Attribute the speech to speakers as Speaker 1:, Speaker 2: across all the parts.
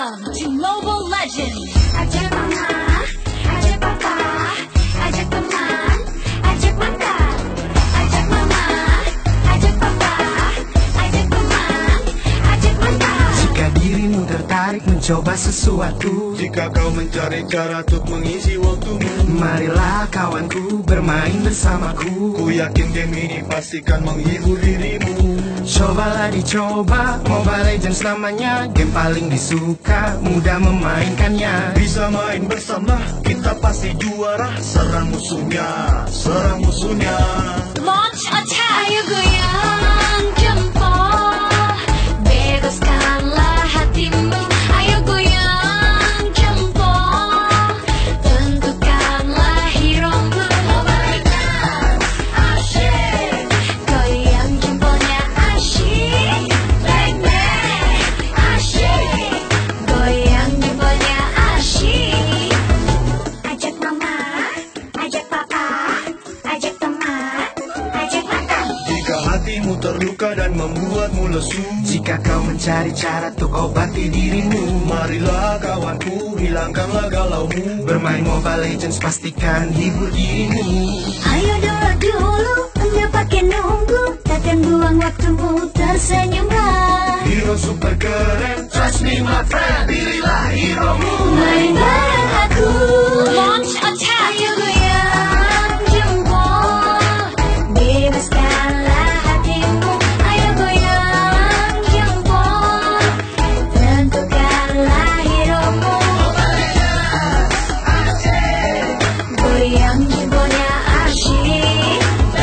Speaker 1: Welcome to Mobile Legends.
Speaker 2: Ajak mama, ajak papa, ajak teman, ajak makan. Ajak mama, ajak papa, ajak teman, ajak makan.
Speaker 3: Jika dirimu tertarik mencoba sesuatu,
Speaker 4: jika kau mencari cara untuk mengisi waktumu,
Speaker 3: marilah kawanku bermain bersamaku.
Speaker 4: ku yakin game ini pastikan menghibur dirimu.
Speaker 3: Cobalah dicoba, Mobile Legends namanya. Game paling disuka, mudah memainkannya.
Speaker 4: Bisa main bersama, kita pasti juara. Serang musuhnya, serang musuhnya.
Speaker 1: Launch attack.
Speaker 2: Ayo goyang jempol, bebaskanlah hatimu. Ayo goyang jempol, tentukanlah hero-mu. Mobile Legends asyik, goyang jempolnya asyik. Bang-bang asyik, goyang jempolnya asyik. Ajak mama, ajak papa, ajak teman, ajak makan.
Speaker 4: Jika hatimu terluka dan membuatmu lesu,
Speaker 3: Jika kau mencari cara untuk obati dirimu,
Speaker 4: marilah kawanku, hilangkanlah galaumu.
Speaker 3: bermain Mobile Legends pastikan hibur dirimu.
Speaker 2: Ayo dulu, enggak pakai nunggu, takkan buang waktumu, tersenyumlah.
Speaker 4: Hero super keren, trust me my friend, pilihlah hero-mu.
Speaker 2: Main bareng aku,
Speaker 1: Launch attack.
Speaker 2: ayo goyang jempol, bebaskanlah hatimu. Ayo goyang jempol, tentukanlah hero-mu. Goyang jempolnya asyik,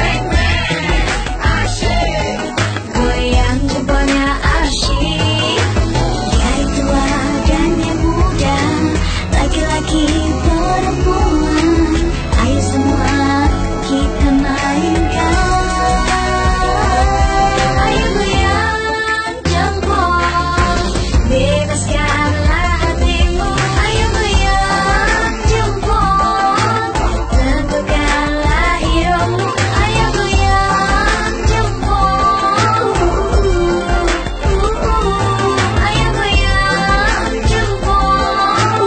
Speaker 2: asyik. Goyang jempolnya asyik. Dari tua dan yang muda, laki-laki perempuan, ayo semua kita mainkan. Ayo goyang jempol, bebaskanlah hatimu. Ayo goyang jempol, tentukanlah hero-mu. Ayo goyang jempol, ayo goyang jempol.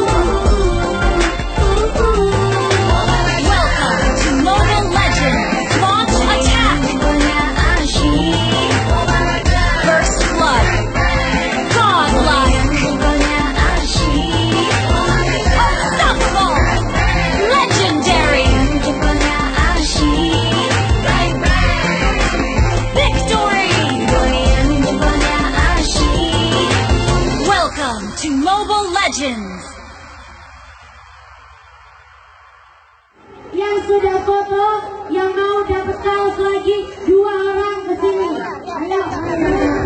Speaker 1: Welcome to Mobile Legends. Launch attack.
Speaker 2: Jempolnya asyik,
Speaker 1: First blood. Godlike.
Speaker 2: jempolnya asyik.
Speaker 1: Unstoppable. Legendary.
Speaker 2: Jempolnya asyik,
Speaker 1: Victory.
Speaker 2: goyang jempolnya asyik.
Speaker 1: Welcome to Mobile Legends.
Speaker 5: Yang sudah foto, yang mau dapat kaos lagi, 2 orang ke sini. Ayo.